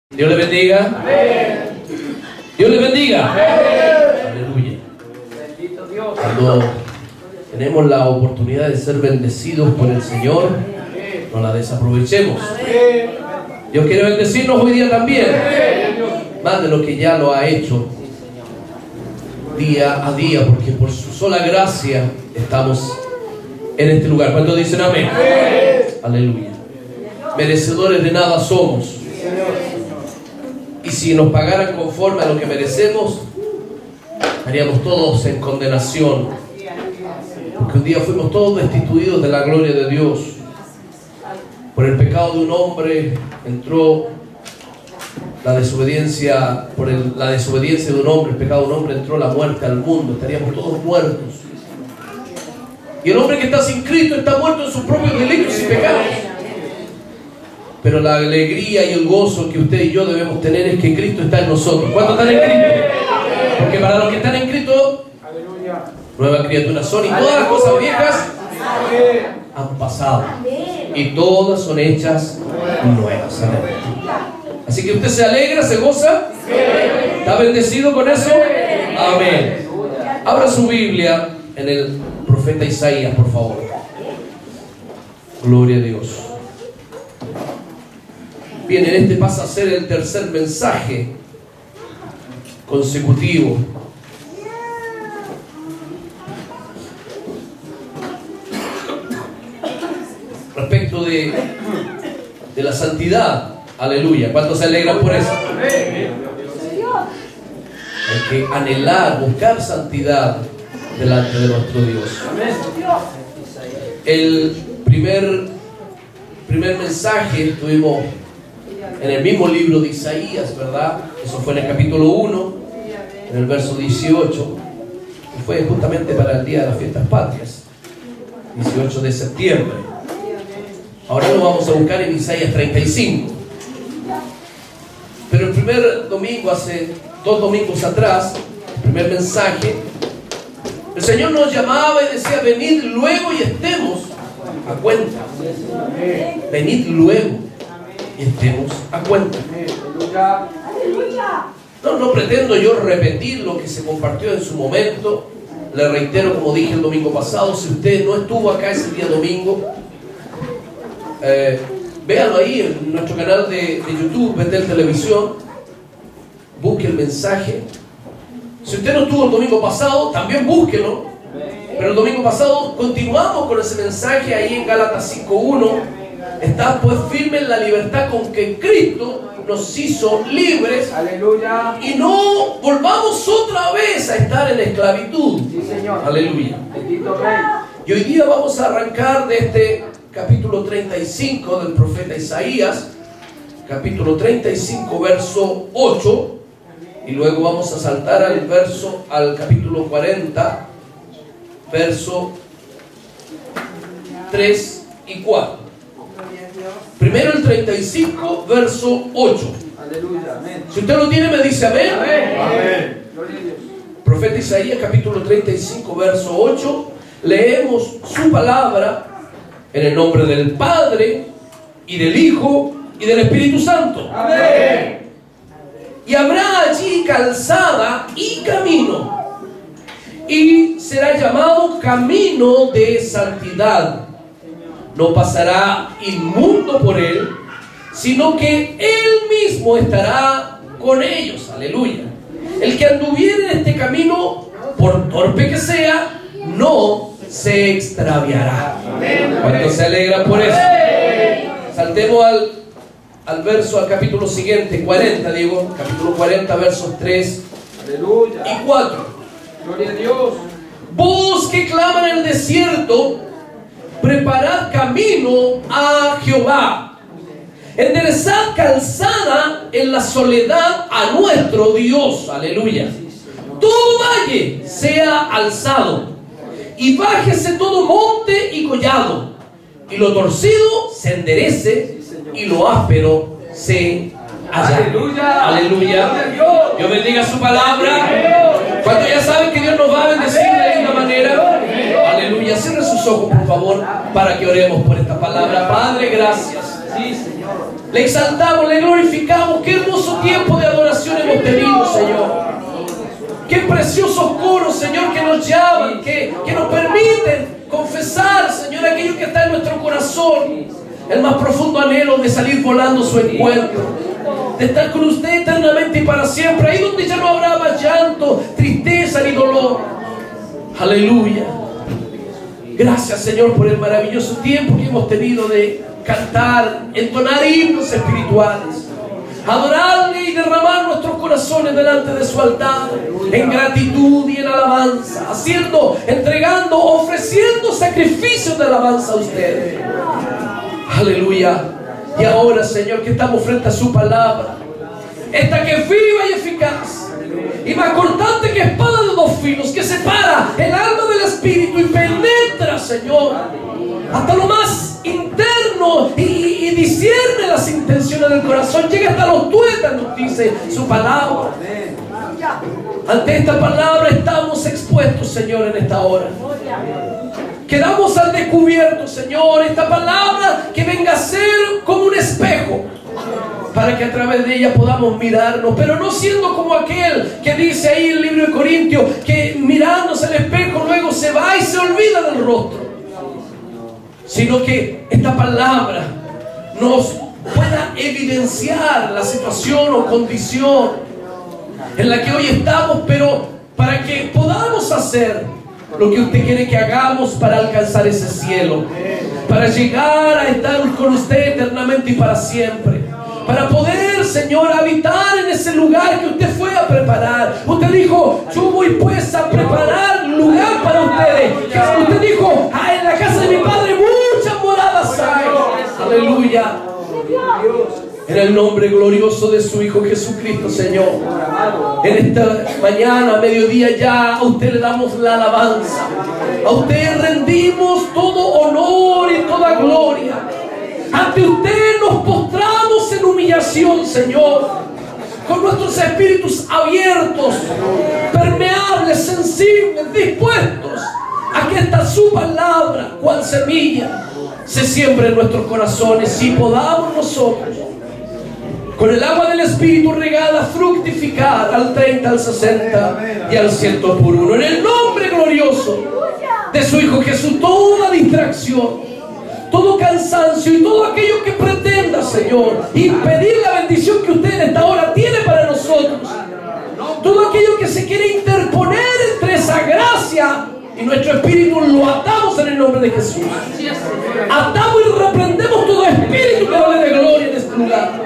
Dios le bendiga. Amén. Dios le bendiga. Amén. Aleluya. Bendito Dios. Cuando tenemos la oportunidad de ser bendecidos por el Señor, no la desaprovechemos. Dios quiere bendecirnos hoy día también, más de lo que ya lo ha hecho día a día, porque por su sola gracia estamos en este lugar. ¿Cuántos dicen amén? Aleluya. Merecedores de nada somos. Y si nos pagaran conforme a lo que merecemos, estaríamos todos en condenación, porque un día fuimos todos destituidos de la gloria de Dios. Por el pecado de un hombre entró la desobediencia, la desobediencia de un hombre, el pecado de un hombre entró la muerte al mundo. Estaríamos todos muertos. Y el hombre que está sin Cristo está muerto en sus propios delitos y pecados. Pero la alegría y el gozo que usted y yo debemos tener es que Cristo está en nosotros. ¿Cuántos están en Cristo? Porque para los que están en Cristo, nuevas criaturas son, y todas las cosas viejas han pasado y todas son hechas nuevas. Así que usted se alegra, se goza, está bendecido con eso. Amén. Abra su Biblia en el profeta Isaías, por favor. Gloria a Dios. Bien, en este pasa a ser el tercer mensaje consecutivo. Respecto de la santidad. Aleluya. ¿Cuántos se alegran por eso? Hay que anhelar, buscar santidad delante de nuestro Dios. El primer mensaje tuvimos en el mismo libro de Isaías, ¿verdad? Eso fue en el capítulo 1, en el verso 18, y fue justamente para el día de las fiestas patrias, 18 de septiembre. Ahora lo vamos a buscar en Isaías 35. Pero el primer domingo, hace 2 domingos atrás, el primer mensaje, el Señor nos llamaba y decía: venid luego y estemos a cuenta. Venid luego y estemos a cuenta. No pretendo yo repetir lo que se compartió en su momento. Le reitero, como dije el domingo pasado, si usted no estuvo acá ese día domingo, véalo ahí en nuestro canal de YouTube, Betel Televisión. Busque el mensaje. Si usted no estuvo el domingo pasado, también búsquelo. Pero el domingo pasado continuamos con ese mensaje ahí en Gálatas 5:1. Está pues firme en la libertad con que Cristo nos hizo libres. Aleluya. Y no volvamos otra vez a estar en esclavitud. Sí, Señor. Aleluya. Bendito Rey. Y hoy día vamos a arrancar de este capítulo 35 del profeta Isaías, capítulo 35, verso 8, y luego vamos a saltar al capítulo 40, verso 3 y 4. Primero el 35, verso 8. Aleluya, amén. Si usted lo tiene, me dice amén. Amén. Profeta Isaías, capítulo 35, verso 8. Leemos su palabra en el nombre del Padre, y del Hijo, y del Espíritu Santo. Amén. Y habrá allí calzada y camino, y será llamado camino de santidad. No pasará inmundo por él, sino que él mismo estará con ellos. Aleluya. El que anduviere en este camino, por torpe que sea, no se extraviará. ¿Cuántos se alegra por eso? Saltemos al capítulo siguiente, 40, digo, capítulo 40, versos 3 y 4. Gloria a Dios. Vos que claman en el desierto, preparad camino a Jehová. Enderezad calzada en la soledad a nuestro Dios. Aleluya. Todo valle sea alzado, y bájese todo monte y collado, y lo torcido se enderece, y lo áspero se allane. Aleluya. Aleluya. Dios bendiga su palabra. Cuando ya saben que Dios nos va a bendecir de esta manera, aleluya. Cierre sus ojos, por favor, para que oremos por esta palabra. Padre, gracias. Le exaltamos, le glorificamos. Qué hermoso llaman, que nos permiten confesar, Señor, aquello que está en nuestro corazón. El más profundo anhelo de salir volando a su encuentro, de estar con usted eternamente y para siempre, ahí donde ya no habrá más llanto, tristeza ni dolor. Aleluya. Gracias, Señor, por el maravilloso tiempo que hemos tenido de cantar, entonar himnos espirituales, adorarle y derramar nuestros corazones delante de su altar en gratitud y en alabanza, entregando, ofreciendo sacrificios de alabanza a usted. Aleluya. Y ahora, Señor, que estamos frente a su palabra, esta que es viva y eficaz y más cortante que espada de dos filos, que separa el alma del espíritu y penetra, Señor, hasta lo más interno y discierne las intenciones del corazón, llega hasta los tuétanos, dice su palabra. Ante esta palabra estamos expuestos, Señor, en esta hora. Quedamos al descubierto, Señor, esta palabra que venga a ser como un espejo, para que a través de ella podamos mirarnos, pero no siendo como aquel que dice ahí en el libro de Corintios, que mirándose al espejo luego se va y se olvida del rostro, sino que esta palabra nos pueda evidenciar la situación o condición en la que hoy estamos, pero para que podamos hacer lo que usted quiere que hagamos para alcanzar ese cielo, para llegar a estar con usted eternamente y para siempre, para poder, Señor, habitar en ese lugar que usted fue a preparar. Usted dijo: yo voy pues a preparar lugar para ustedes. Usted dijo: en la casa de mi Padre muchas moradas hay. Aleluya. En el nombre glorioso de su Hijo Jesucristo, Señor, en esta mañana, mediodía, ya a usted le damos la alabanza. A usted rendimos todo honor y toda gloria. Ante usted nos postramos en humillación, Señor, con nuestros espíritus abiertos, permeables, sensibles, dispuestos a que esta su palabra, cual semilla, se siembre en nuestros corazones y podamos nosotros, con el agua del Espíritu regada, fructificar al 30, al 60 y al 100 por uno. En el nombre glorioso de su Hijo Jesús, toda distracción, todo cansancio y todo aquello que pretenda, Señor, impedir la bendición que usted en esta hora tiene para nosotros, todo aquello que se quiere interponer entre esa gracia y nuestro espíritu, lo atamos en el nombre de Jesús. Atamos y reprendemos todo espíritu que no le dé gloria en este lugar.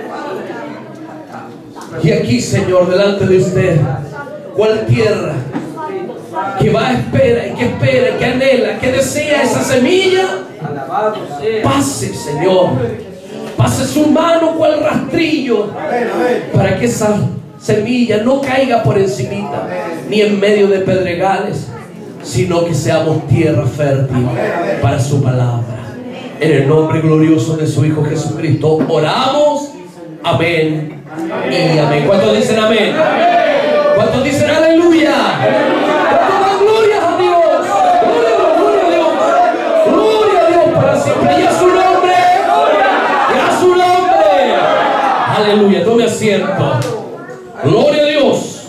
Y aquí, Señor, delante de usted, cual tierra que va a esperar y que anhela, que desea esa semilla, pase, Señor, pase su mano cual rastrillo, para que esa semilla no caiga por encimita, ni en medio de pedregales, sino que seamos tierra fértil para su palabra. En el nombre glorioso de su Hijo Jesucristo oramos. Amén y amén. ¿Cuántos dicen amén? ¿Cuántos dicen aleluya? ¿Cuántos dan gloria a Dios? Gloria a Dios. Gloria a Dios para siempre. Y a su nombre. Y a su nombre. Aleluya. Tome asiento. Gloria a Dios.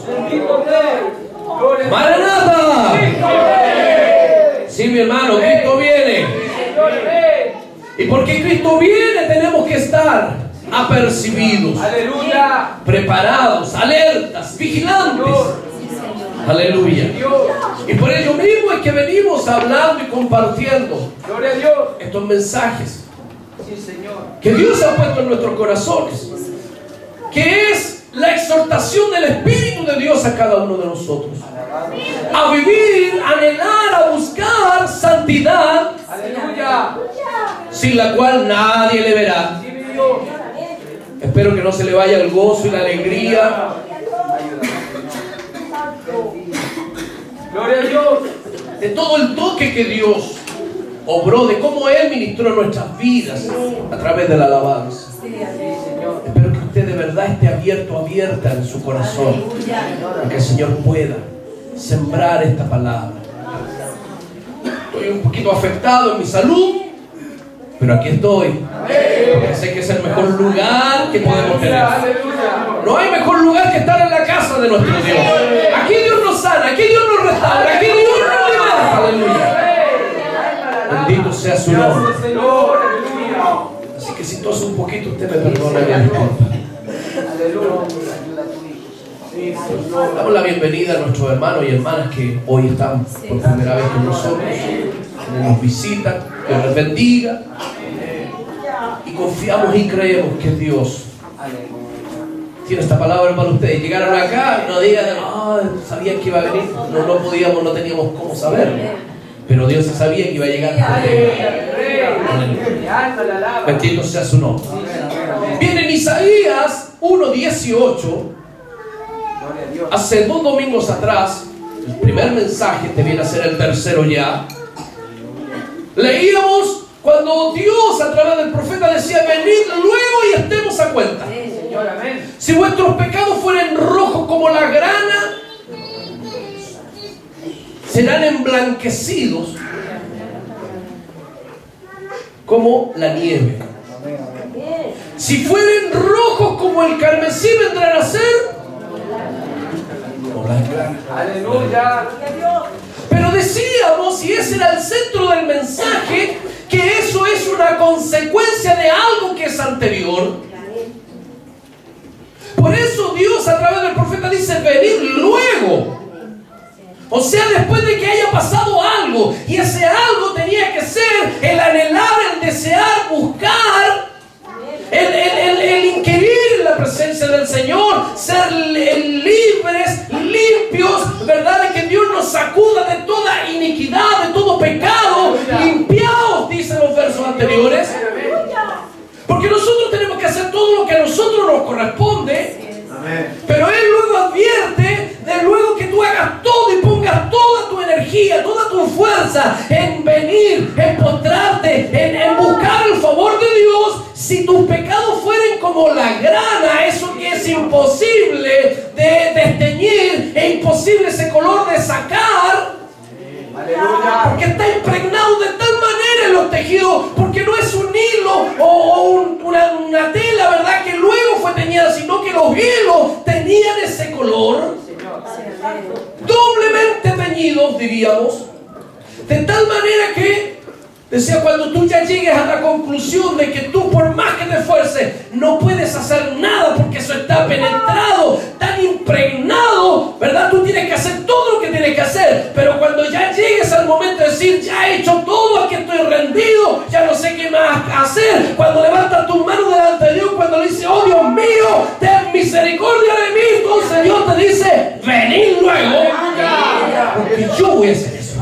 Maranatha. Sí, mi hermano, Cristo viene. Y porque Cristo viene, tenemos que estar apercibidos, aleluya, preparados, alertas, vigilantes, aleluya. Y por ello mismo es que venimos hablando y compartiendo, gloria a Dios, estos mensajes que Dios ha puesto en nuestros corazones, que es la exhortación del Espíritu de Dios a cada uno de nosotros a vivir, a anhelar, a buscar santidad, aleluya, sin la cual nadie le verá. Espero que no se le vaya el gozo y la alegría. Gloria a Dios. De todo el toque que Dios obró, de cómo Él ministró nuestras vidas a través de la alabanza. Espero que usted de verdad esté abierto, abierta en su corazón, para que el Señor pueda sembrar esta palabra. Estoy un poquito afectado en mi salud, pero aquí estoy, porque sé que es el mejor lugar que podemos tener. No hay mejor lugar que estar en la casa de nuestro Dios. Aquí Dios nos sana, aquí Dios nos restaura, aquí Dios nos Aleluya. Bendito sea su nombre. Así que si toso un poquito, usted me perdona y me disculpa. Damos la bienvenida a nuestros hermanos y hermanas que hoy están por primera vez con nosotros, que nos visitan. Dios les bendiga. Y confiamos y creemos que Dios tiene esta palabra para ustedes. Llegaron acá y no digan, sabían que iba a venir. No podíamos, no teníamos cómo saberlo. Pero Dios sabía que iba a llegar. Bendito sea su nombre. Bien, en Isaías 1:18, hace 2 domingos atrás, el primer mensaje, te viene a ser el tercero ya, leíamos cuando Dios a través del profeta decía: venid luego y estemos a cuenta. Si vuestros pecados fueren rojos como la grana, serán emblanquecidos como la nieve. Si fueren rojos como el carmesí, vendrán a ser como las granas. Aleluya. Pero decíamos, y ese era el centro del mensaje, que eso es una consecuencia de algo que es anterior. Por eso Dios a través del profeta dice: venid luego. O sea, después de que haya pasado algo, y ese algo tenía que ser el anhelar, el desear, buscar, el inquirir en la presencia del Señor, ser libres, limpios, ¿verdad? De que Dios nos sacuda de toda iniquidad, de todo pecado, limpiados, dicen los versos anteriores. Porque nosotros tenemos que hacer todo lo que a nosotros nos corresponde. Pero Él luego advierte de luego que tú hagas todo y pongas toda tu energía, toda tu fuerza en venir, en postrarte, en buscar el favor de Dios. Si tus pecados fueren como la grana, eso que es imposible de desteñir, es imposible ese color de sacar. Aleluya. Porque está impregnado de tal manera en los tejidos, porque no es un hilo o una tela, ¿verdad?, que luego fue teñida, sino que los hilos tenían ese color, doblemente teñidos, diríamos, de tal manera que decía, cuando tú ya llegues a la conclusión de que tú, por más que te esfuerces, no puedes hacer nada porque eso está penetrado, tan impregnado, ¿verdad? Tú tienes que hacer todo lo que tienes que hacer, pero cuando ya llegues al momento de decir: ya he hecho todo, aquí estoy rendido, ya no sé qué más hacer, cuando levantas tus manos delante de Dios, cuando le dices: oh Dios mío, ten misericordia de mí, entonces Dios te dice: venid luego, porque yo voy a hacer eso.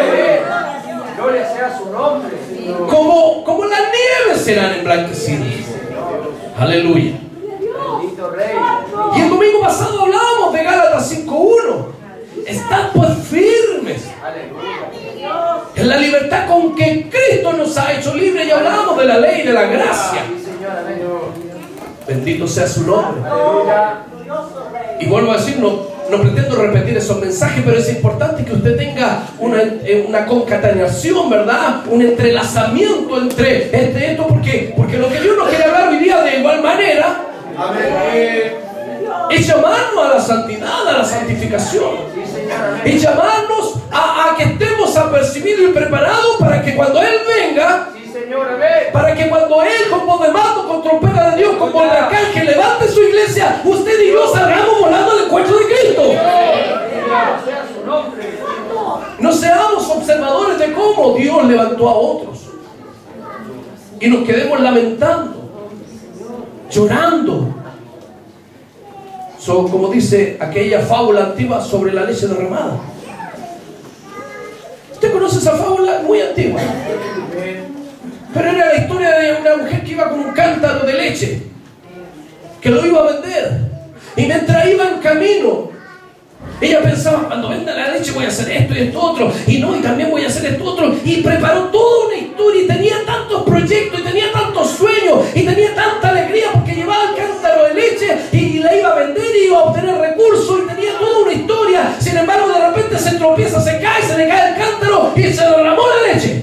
Gloria sea su nombre. Como la nieve serán emblanquecidos. Aleluya. Bendito Rey. Y el domingo pasado hablábamos de Gálatas 5:1. Estad pues firmes en la libertad con que Cristo nos ha hecho libres. Y hablábamos de la ley y de la gracia. Bendito sea su nombre. Y vuelvo a decir, no pretendo repetir esos mensajes, pero es importante que usted tenga una concatenación, ¿verdad? Un entrelazamiento entre esto, porque lo que Dios nos quiere hablar hoy día de igual manera es llamarnos a la santidad, a la santificación, y llamarnos a que estemos apercibidos y preparados para que cuando Él venga, para que cuando Él, con voz de mando, con trompeta de Dios, con voz de arcángel, levante su iglesia, usted y yo salgamos volando del cuerpo de Cristo. No seamos observadores de cómo Dios levantó a otros y nos quedemos lamentando, llorando. Como dice aquella fábula antigua sobre la leche derramada. ¿Usted conoce esa fábula? Muy antigua. Pero era la historia de una mujer que iba con un cántaro de leche, que lo iba a vender. Y mientras iba en camino, ella pensaba: cuando venda la leche voy a hacer esto y esto otro, y también voy a hacer esto otro. Y preparó toda una historia, y tenía tantos proyectos, y tenía tantos sueños, y tenía tanta alegría, porque llevaba el cántaro de leche y la iba a vender y iba a obtener recursos, y tenía toda una historia. Sin embargo, de repente se tropieza, se cae, se le cae el cántaro y se derramó la leche.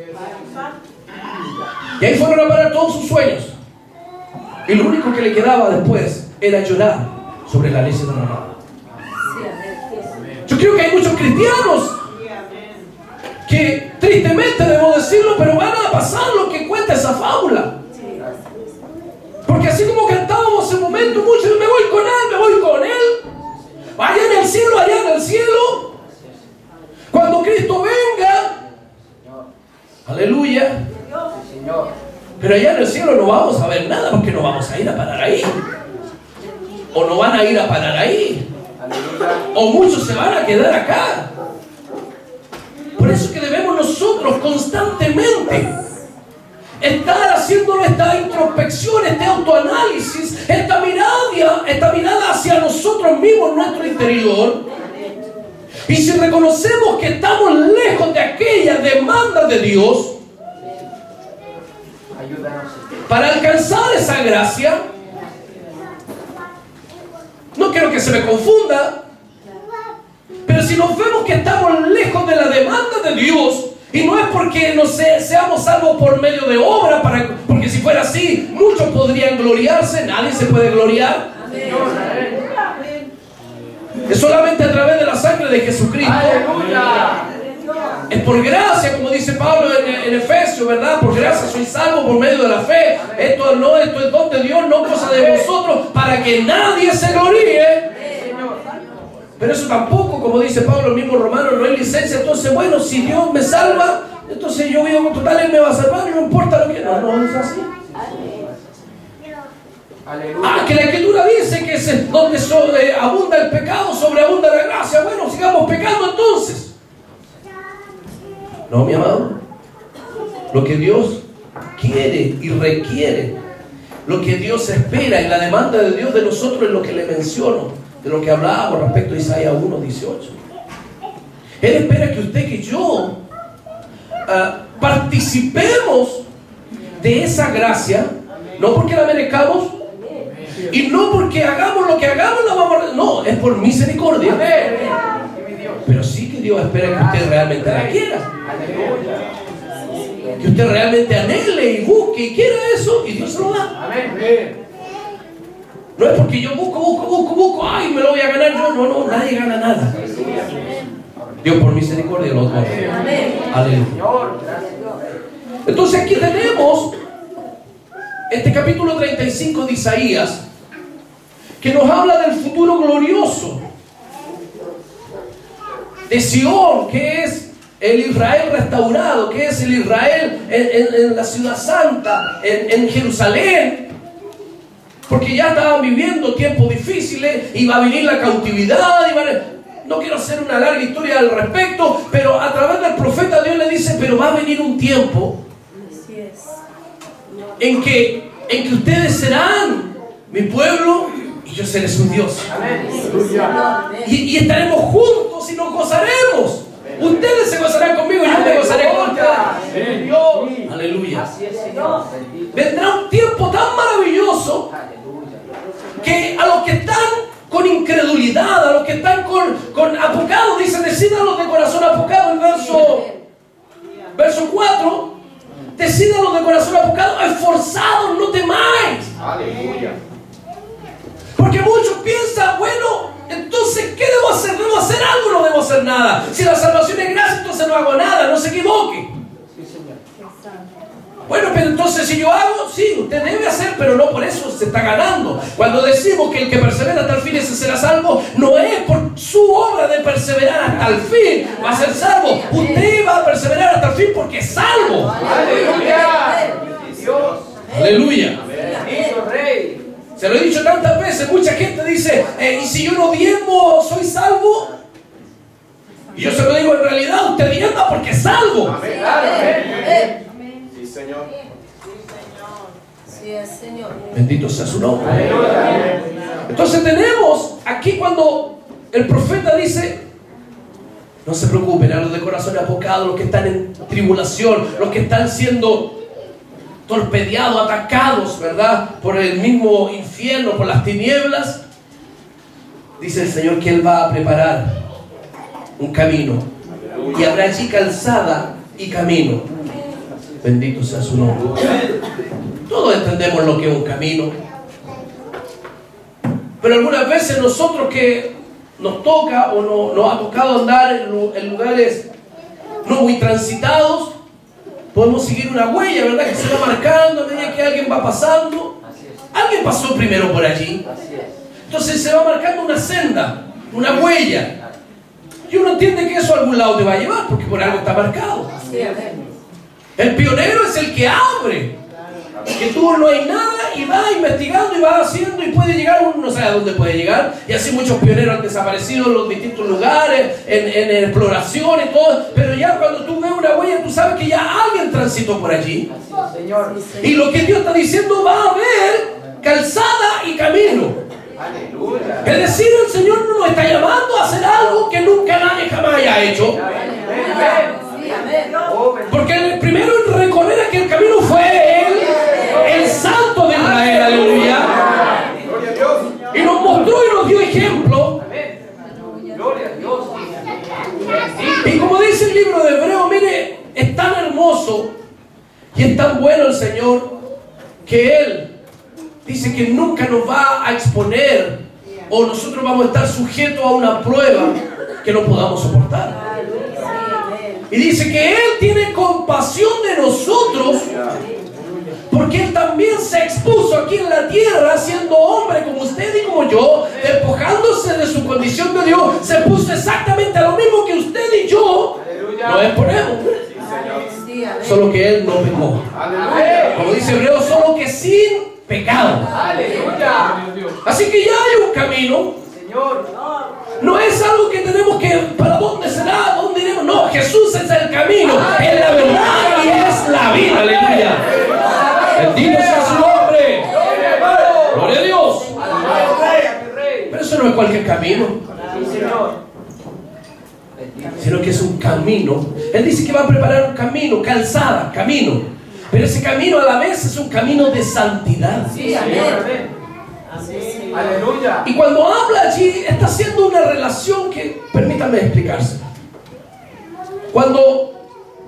Y ahí fueron a parar todos sus sueños. Y lo único que le quedaba después era llorar sobre la leche derramada. Yo creo que hay muchos cristianos que tristemente debo decirlo, pero van a pasar lo que cuenta esa fábula. Porque así como cantábamos en momento, muchos, me voy con él, me voy con él. Allá en el cielo, cuando Cristo venga, aleluya. Pero allá en el cielo no vamos a ver nada, porque no vamos a ir a parar ahí. O no van a ir a parar ahí. O muchos se van a quedar acá. Por eso que debemos nosotros constantemente estar haciendo esta introspección, este autoanálisis, esta mirada hacia nosotros mismos, nuestro interior. Y si reconocemos que estamos lejos de aquella demanda de Dios, para alcanzar esa gracia, no quiero que se me confunda, pero si nos vemos que estamos lejos de la demanda de Dios, y no es porque no seamos salvos por medio de obra, porque si fuera así, muchos podrían gloriarse, nadie se puede gloriar. Es solamente a través de la sangre de Jesucristo. Es por gracia, como dice Pablo en Efesios, ¿verdad? Por gracia soy salvo por medio de la fe. Esto es don de Dios, no cosa de vosotros, para que nadie se gloríe. Pero eso tampoco, como dice Pablo, el mismo Romano, no es licencia. Entonces, bueno, si Dios me salva, entonces yo vivo total, Él me va a salvar, no importa lo que... No es así. Que la Escritura dice que es donde abunda el pecado, sobreabunda la gracia. Bueno, sigamos pecando entonces. No, mi amado. Lo que Dios quiere y requiere, lo que Dios espera y la demanda de Dios de nosotros es lo que le menciono, de lo que hablábamos respecto a Isaías 1:18. Él espera que usted y yo participemos de esa gracia, no porque la merezcamos y no porque hagamos lo que hagamos, no, es por misericordia. Pero sí que Dios espera que usted realmente la quiera, que usted realmente anhele y busque y quiera eso, y Dios se lo da. No es porque yo busco, ay, me lo voy a ganar yo. No, nadie gana nada. Dios por misericordia lo da. Aleluya. Entonces aquí tenemos este capítulo 35 de Isaías, que nos habla del futuro glorioso de Sion, que es el Israel restaurado, que es el Israel en la ciudad santa, en Jerusalén. Porque ya estaban viviendo tiempos difíciles, iba a venir la cautividad, no quiero hacer una larga historia al respecto, pero a través del profeta Dios le dice, pero va a venir un tiempo en que ustedes serán mi pueblo y yo seré su Dios. Y estaremos juntos y nos gozaremos. Ustedes se gozarán conmigo y yo me gozaré con ustedes. Aleluya. Vendrá un tiempo tan maravilloso que a los que están con incredulidad, a los que están con apocado, dice, decídanlos de corazón apocado, el verso 4, decídanlos de corazón apocado, esforzados, no temáis. Aleluya. Porque muchos piensan, bueno, entonces, ¿qué debo hacer? ¿Debo hacer algo o no debo hacer nada? Si la salvación es gracia, entonces no hago nada, no se equivoque. Bueno, pero entonces si yo hago, sí, usted debe hacer, pero no por eso se está ganando. Cuando decimos que el que persevera hasta el fin ese será salvo, no es por su obra de perseverar hasta el fin, va a ser salvo. Usted va a perseverar hasta el fin porque es salvo. Aleluya. Aleluya. Se lo he dicho tantas veces, mucha gente dice, ¿y si yo no diezmo, soy salvo? Y yo se lo digo, en realidad usted diezma porque es salvo. Amén. Sí, Señor. Sí, Señor. Bendito sea su nombre. Entonces tenemos aquí cuando el profeta dice, no se preocupen, a los de corazón apocado, los que están en tribulación, los que están siendo torpedeados, atacados, ¿verdad? Por el mismo infierno, por las tinieblas. Dice el Señor que Él va a preparar un camino. Y habrá allí calzada y camino. Bendito sea su nombre. Todos entendemos lo que es un camino. Pero algunas veces nosotros que nos toca o nos ha tocado andar en lugares no muy transitados. Podemos seguir una huella, ¿verdad? Que se va marcando a medida que alguien va pasando. Alguien pasó primero por allí. Entonces se va marcando una senda, una huella. Y uno entiende que eso a algún lado te va a llevar, porque por algo está marcado. El pionero es el que abre. Que tú no hay nada y va investigando y va haciendo y puede llegar, uno no sabe a dónde puede llegar. Y así muchos pioneros han desaparecido en los distintos lugares, en exploración y todo. Pero ya cuando tú ves una huella, tú sabes que ya alguien transitó por allí. Y lo que Dios está diciendo, va a haber calzada y camino. Aleluya. Es decir, el Señor no nos está llamando a hacer algo que nunca nadie jamás haya hecho. Porque el primero en recorrer aquel camino fue Él, el Santo de Israel, aleluya. Y nos mostró y nos dio ejemplo. Y como dice el libro de Hebreos, mire, es tan hermoso y es tan bueno el Señor que Él dice que nunca nos va a exponer o nosotros vamos a estar sujetos a una prueba que no podamos soportar. Y dice que Él tiene compasión de nosotros porque Él también se expuso aquí en la tierra siendo hombre como usted y como yo, despojándose de su condición de Dios, se puso exactamente a lo mismo que usted y yo nos exponemos. Solo que Él no pecó. Como dice Hebreos, solo que sin pecado. Así que ya hay un camino. No es algo que tenemos que, ¿para dónde será? ¿Dónde iremos? No, Jesús es el camino, es la verdad y es la vida. Aleluya. Bendito sea su nombre. Gloria a Dios. Pero eso no es cualquier camino, sino que es un camino. Él dice que va a preparar un camino, calzada, camino. Pero ese camino a la vez es un camino de santidad. Sí, amén. Aleluya. Y cuando habla allí, está haciendo una relación que, permítame explicarse. Cuando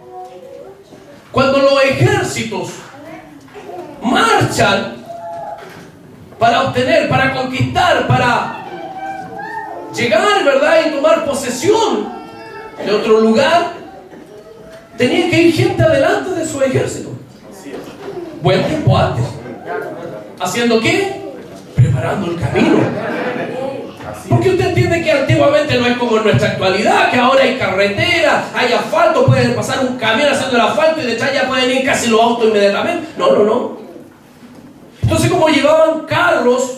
los ejércitos marchan para obtener, para conquistar, para llegar, ¿verdad?, y tomar posesión de otro lugar, tenía que ir gente adelante de su ejército. Buen tiempo antes. ¿Haciendo qué? Preparando el camino. Porque usted entiende que antiguamente no es como en nuestra actualidad, que ahora hay carretera, hay asfalto, pueden pasar un camión haciendo el asfalto y detrás ya pueden ir casi los autos inmediatamente. No. Entonces, como llevaban carros,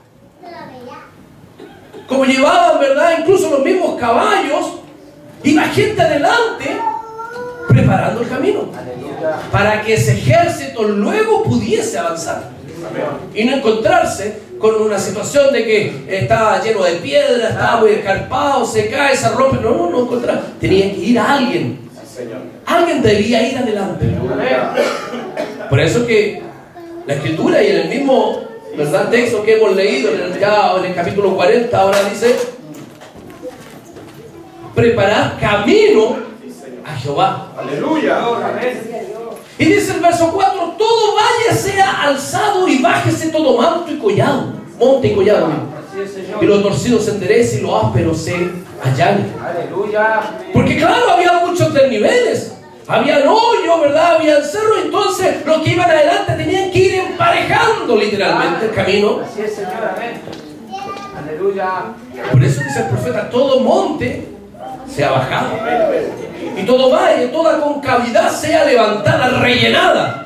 como llevaban, ¿verdad?, incluso los mismos caballos, iba gente adelante preparando el camino para que ese ejército luego pudiese avanzar y no encontrarse con una situación de que estaba lleno de piedras, estaba muy escarpado, se cae, se rompe. No encontraba. Tenía que ir a alguien. Alguien debía ir adelante. Por eso que la Escritura y en el mismo, ¿verdad?, texto que hemos leído en el capítulo 40 ahora dice: preparar camino a Jehová. Aleluya. Y dice el verso 4: todo valle sea alzado y bájese todo manto y collado, monte y collado, y lo torcido se enderece y lo áspero se allane. Aleluya. Porque claro, había muchos desniveles, había hoyos, ¿verdad?, había cerros. Entonces los que iban adelante tenían que ir emparejando literalmente el camino. Así es, Señor, amén. Aleluya. Por eso dice el profeta: todo monte sea bajado y todo valle, toda concavidad sea levantada, rellenada.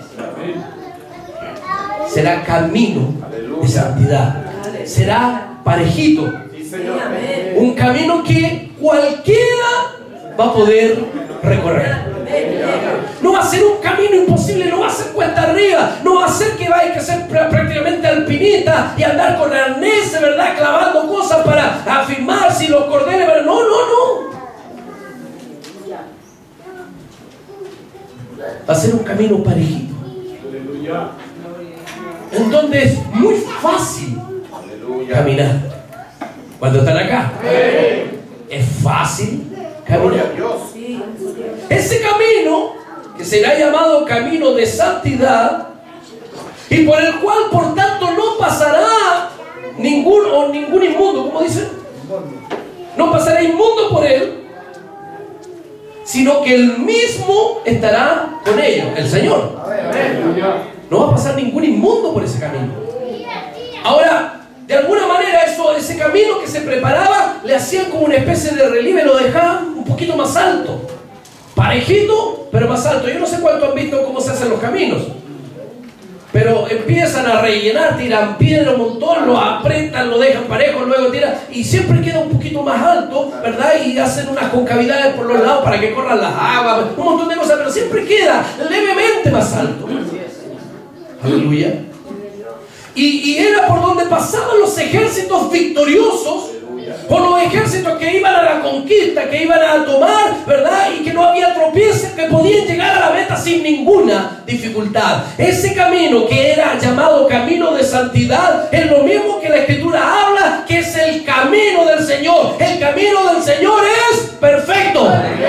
Será camino de santidad, será parejito, un camino que cualquiera va a poder recorrer. No va a ser un camino imposible, no va a ser cuesta arriba, no va a ser que vaya a ser prácticamente alpinista y andar con arneses, ¿verdad?, clavando cosas para afirmar si los cordeles, pero no. Va a ser un camino parejito, en donde es muy fácil caminar. Cuando están acá, es fácil caminar. Ese camino, que será llamado camino de santidad, y por el cual por tanto no pasará ningún inmundo, ¿cómo dice? No pasará inmundo por él, sino que Él mismo estará con ellos, el Señor. No va a pasar ningún inmundo por ese camino. Ahora, de alguna manera ese camino que se preparaba le hacían como una especie de relieve, lo dejaban un poquito más alto, parejito pero más alto. Yo no sé cuánto han visto cómo se hacen los caminos, pero empiezan a rellenar, tiran piedra un montón, lo apretan, lo dejan parejo, luego tiran y siempre queda un poquito más alto, ¿verdad? Y hacen unas concavidades por los lados para que corran las aguas, un montón de cosas, pero siempre queda levemente más alto. Aleluya. Y era por donde pasaban los ejércitos victoriosos, por los ejércitos que iban a la conquista, que iban a tomar, ¿verdad? Y que no había tropiezos, que podían llegar a la meta sin ninguna dificultad. Ese camino que era llamado camino de santidad es lo mismo que la Escritura habla, que es el camino del Señor. El camino del Señor es perfecto.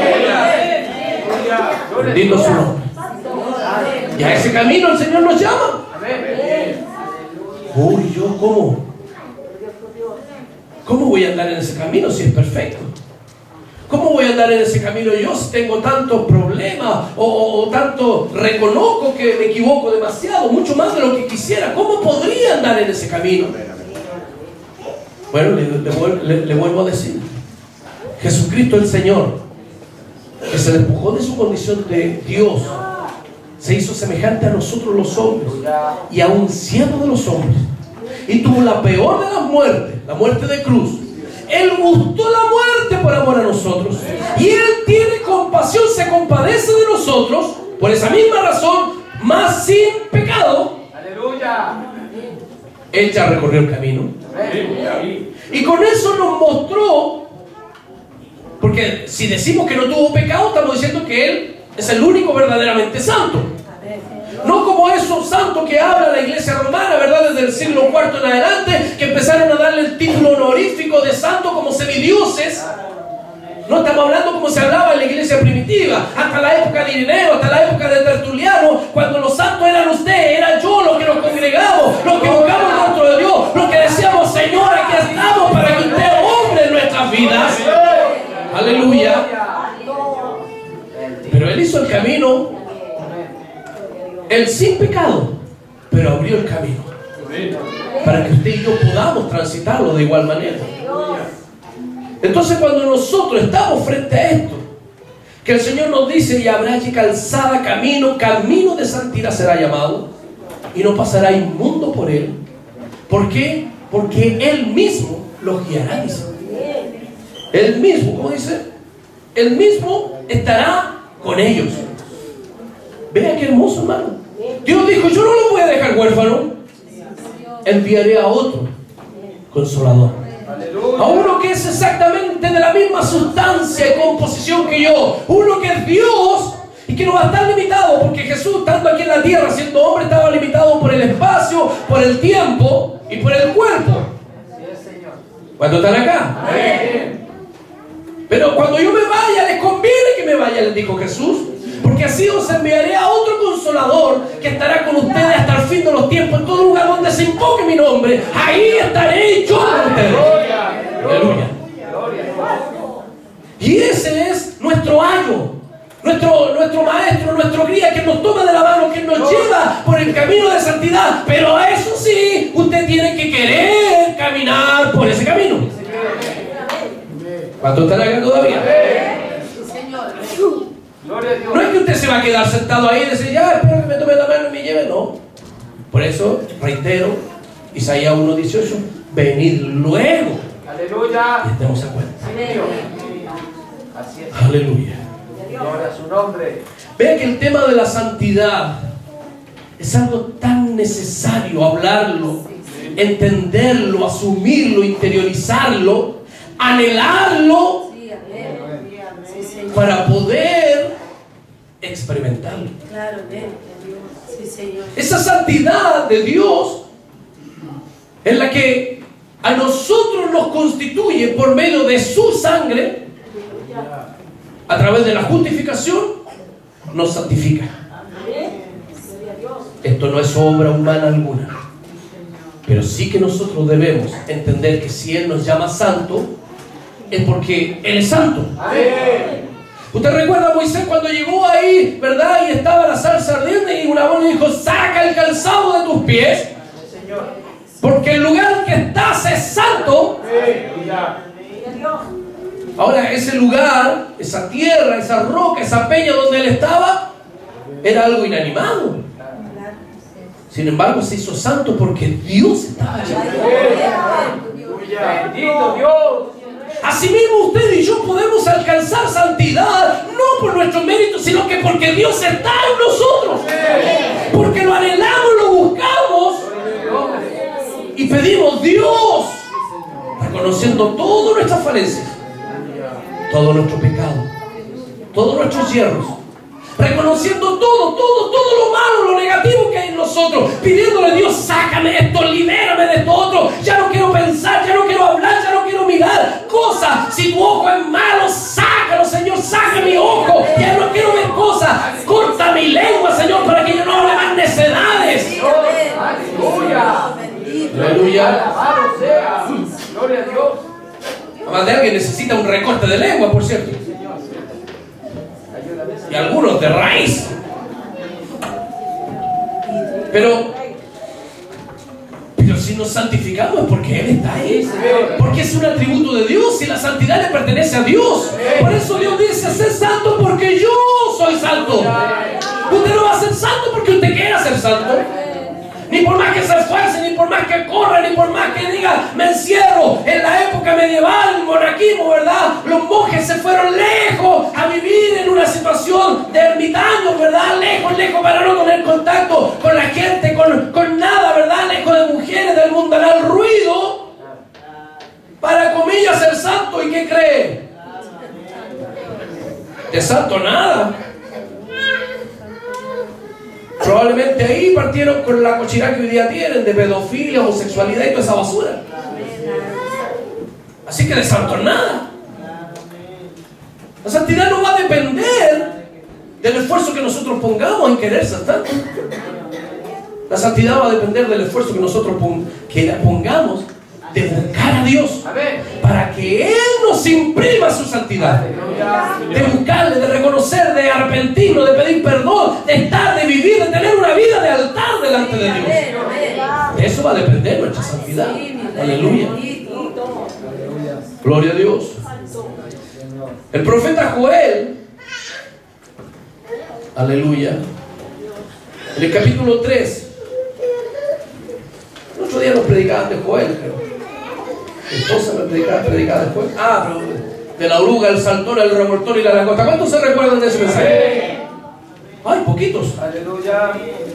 Bendito su nombre. Y a ese camino el Señor nos llama. Uy, ¿yo cómo? ¿Cómo voy a andar en ese camino si es perfecto? ¿Cómo voy a andar en ese camino yo si tengo tantos problemas o tanto reconozco que me equivoco demasiado, mucho más de lo que quisiera? ¿Cómo podría andar en ese camino? Bueno, le vuelvo a decir, Jesucristo el Señor, que se despojó de su condición de Dios, se hizo semejante a nosotros los hombres y a un siervo de los hombres, y tuvo la peor de las muertes, la muerte de cruz. Él gustó la muerte por amor a nosotros, y Él tiene compasión, se compadece de nosotros por esa misma razón, más sin pecado. Aleluya. Él ya recorrió el camino, y con eso nos mostró, porque si decimos que no tuvo pecado, estamos diciendo que Él es el único verdaderamente santo. No como esos santos que habla la iglesia romana, ¿verdad? Desde el siglo IV en adelante, que empezaron a darle el título honorífico de santo como semidioses. No estamos hablando como se hablaba en la iglesia primitiva, hasta la época de Ireneo, hasta la época de Tertuliano, cuando los santos eran usted, era yo, los que nos congregamos, los que buscamos el rostro de Dios, los que decíamos, Señor, aquí estamos para que usted obre en nuestras vidas. Aleluya. Pero Él hizo el camino, Él sin pecado, pero abrió el camino para que usted y yo podamos transitarlo de igual manera. Entonces, cuando nosotros estamos frente a esto, que el Señor nos dice, y habrá allí calzada, camino de santidad será llamado, y no pasará inmundo por él. ¿Por qué? Porque Él mismo los guiará, dice. Él mismo, ¿cómo dice? Él mismo estará con ellos. Vea qué hermoso, hermano. Dios dijo, yo no lo voy a dejar huérfano. Enviaré a otro Consolador. A uno que es exactamente de la misma sustancia y composición que yo. Uno que es Dios y que no va a estar limitado, porque Jesús, estando aquí en la tierra siendo hombre, estaba limitado por el espacio, por el tiempo y por el cuerpo. ¿Cuántos están acá? Pero cuando yo me vaya, les conviene que me vaya, les dijo Jesús, porque así os enviaré a otro Consolador que estará con ustedes hasta el fin de los tiempos. En todo lugar donde se invoque mi nombre, ahí estaré yo con ustedes. Aleluya. Y ese es nuestro ayo, nuestro maestro, nuestro guía, que nos toma de la mano, que nos lleva por el camino de santidad. Pero a eso sí, usted tiene que querer caminar por ese camino. ¿Cuántos están acá todavía? No es que usted se va a quedar sentado ahí y decir, ya, espero que me tome la mano y me lleve. No. Por eso, reitero, Isaías 1:18, venid luego. Aleluya. Y estemos a cuenta. Así es. Aleluya. Gloria a su nombre. Vean que el tema de la santidad es algo tan necesario hablarlo, entenderlo, asumirlo, interiorizarlo, anhelarlo, para poder experimentarlo. Esa santidad de Dios es la que a nosotros nos constituye por medio de su sangre, a través de la justificación, nos santifica. Esto no es obra humana alguna, pero sí que nosotros debemos entender que si Él nos llama santo, es porque Él es santo. Usted recuerda a Moisés cuando llegó ahí, ¿verdad? Y estaba la salsa ardiente y una voz le dijo: saca el calzado de tus pies, porque el lugar que estás es santo. Ahora, ese lugar, esa tierra, esa roca, esa peña donde él estaba, era algo inanimado. Sin embargo, se hizo santo porque Dios estaba allí. Bendito Dios. Asimismo, usted y yo podemos alcanzar santidad no por nuestros méritos, sino que porque Dios está en nosotros. Porque lo anhelamos, lo buscamos y pedimos: Dios, reconociendo todas nuestras falencias, todo nuestro pecado, todos nuestros hierros, reconociendo todo lo malo, lo negativo que hay en nosotros, pidiéndole a Dios: sácame esto, libérame de esto otro, ya no quiero pensar, ya no quiero hablar, ya no quiero mirar cosas. Si tu ojo es malo, sácalo, Señor, saca mi ojo, ya no quiero ver cosas. Corta mi lengua, Señor, para que yo no hable más necedades. Aleluya. Aleluya. Alabado sea. Gloria a Dios. Además de alguien necesita un recorte de lengua, por cierto. Y algunos de raíz. Pero si nos santificamos es porque Él está ahí. Porque es un atributo de Dios y la santidad le pertenece a Dios. Por eso Dios dice: sé santo porque yo soy santo. Usted no va a ser santo porque usted quiera ser santo. Ni por más que se esfuerce, ni por más que corra, ni por más que diga: me encierro. En la época medieval, el monaquismo, ¿verdad? Los monjes se fueron lejos a vivir en una situación de ermitaños, ¿verdad? Lejos para no tener contacto con la gente, con nada, ¿verdad? Lejos de mujeres, del mundanal ruido, para, comillas, ser santo. ¿Y qué cree? De santo nada. Probablemente ahí partieron con la cochinada que hoy día tienen, de pedofilia, homosexualidad y toda esa basura. Así que de santo nada. La santidad no va a depender del esfuerzo que nosotros pongamos en querer ser santos. La santidad va a depender del esfuerzo que nosotros pongamos de buscar a Dios, para que Él nos imprima su santidad, de buscarle, de reconocer, de arrepentirnos, de pedir perdón, de estar, de vivir, de tener una vida de altar delante de Dios. De eso va a depender nuestra santidad. Aleluya. Gloria a Dios. El profeta Joel, aleluya, en el capítulo 3, el otro día nos predicaban de Joel, creo. Mi esposa me predicaba después. Pero de la oruga, el saltón, el revoltón y la langosta. ¿Cuántos se recuerdan de ese mensaje? Ay, poquitos. Aleluya.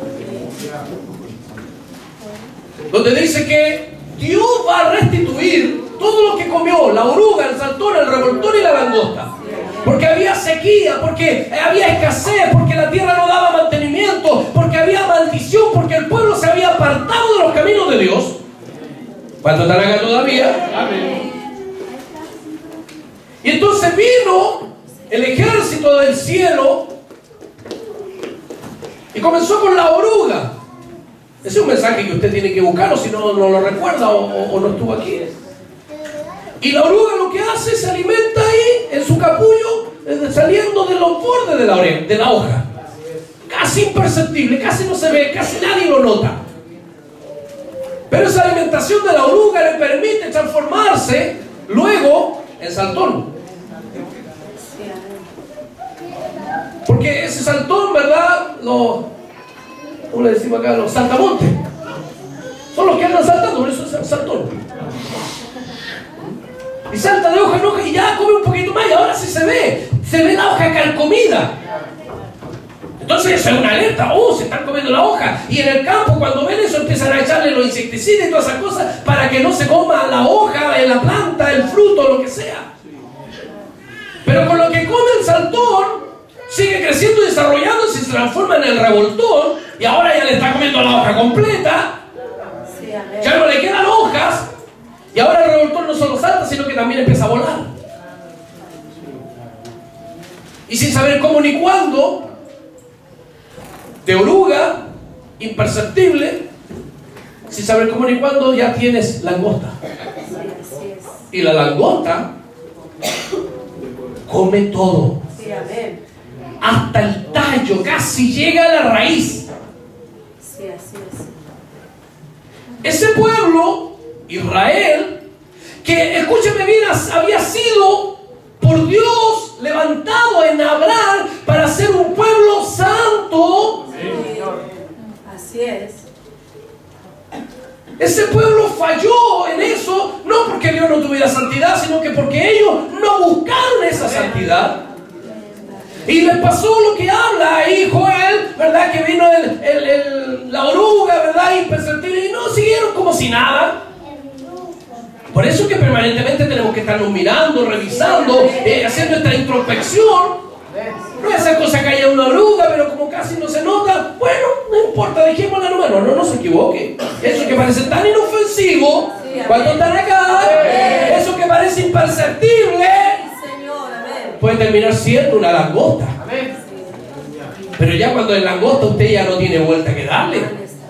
Donde dice que Dios va a restituir todo lo que comió la oruga, el saltón, el revoltón y la langosta. Porque había sequía, porque había escasez, porque la tierra no daba mantenimiento, porque había maldición, porque el pueblo se había apartado de los caminos de Dios. ¿Cuánto están acá todavía? Amén. Y entonces vino el ejército del cielo y comenzó con la oruga. Ese es un mensaje que usted tiene que buscar, o si no lo recuerda o no estuvo aquí. Y la oruga lo que hace, se alimenta ahí en su capullo, saliendo de los bordes de la hoja. Casi imperceptible, casi no se ve, casi nadie lo nota. Pero esa alimentación de la oruga le permite transformarse luego en saltón. Porque ese saltón, ¿verdad? ¿Cómo le decimos acá? Los saltamontes. Son los que andan saltando, por eso es saltón. Y salta de hoja en hoja y ya come un poquito más, y ahora sí se ve la hoja carcomida. Entonces eso es una alerta: se están comiendo la hoja. Y en el campo, cuando ven eso, empiezan a echarle los insecticidas y todas esas cosas para que no se coma la hoja, la planta, el fruto, lo que sea. Pero con lo que come el saltón, sigue creciendo y desarrollándose y se transforma en el revoltón, y ahora ya le está comiendo la hoja completa. Ya no le quedan hojas, y ahora el revoltón no solo salta, sino que también empieza a volar. Y sin saber cómo ni cuándo, de oruga, imperceptible, sin saber cómo ni cuándo, ya tienes langosta. Y la langosta come todo. hasta el tallo, casi llega a la raíz. Sí, así es. Ese pueblo, Israel, que, escúcheme bien, había sido por Dios levantado en Abraham para ser un pueblo santo. Sí, así es. Ese pueblo falló en eso, no porque Dios no tuviera santidad, sino que porque ellos no buscaron esa santidad. Y les pasó lo que habla ahí Joel, ¿verdad? Que vino la oruga, ¿verdad? Y no siguieron como si nada. Por eso que permanentemente tenemos que estarnos mirando, revisando, haciendo esta introspección. No es esa cosa que haya una oruga, pero como casi no se nota, bueno, no importa, dejémosla nomás. No se equivoque. Eso que parece tan inofensivo, cuando están acá, eso que parece imperceptible, puede terminar siendo una langosta. Pero ya cuando es langosta, usted ya no tiene vuelta que darle.